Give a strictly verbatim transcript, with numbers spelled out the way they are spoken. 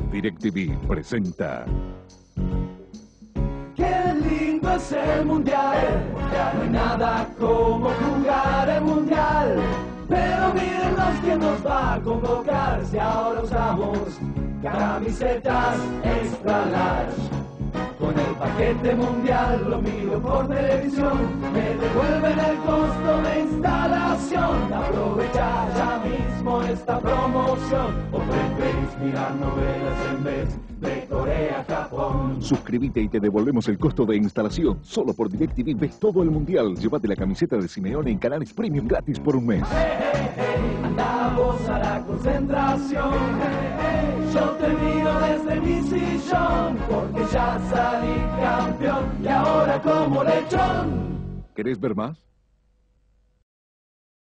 DirecTV presenta. Qué lindo es el mundial, no hay nada como jugar el mundial. Pero mírenos quién nos va a convocar si ahora usamos camisetas extra large. Con el paquete mundial lo miro por televisión, me devuelven el costo de instalación. Aprovecha ya mismo esta promoción, o preferís mirar novelas en vez de Corea, Japón. Suscríbete y te devolvemos el costo de instalación. Solo por DirecTV ves todo el mundial. Llévate la camiseta de Simeone en canales premium gratis por un mes. Hey, hey, hey, andamos a la concentración. Hey, hey, yo te miro desde mi sillón, porque ya salí campeón y ahora como lechón. ¿Querés ver más?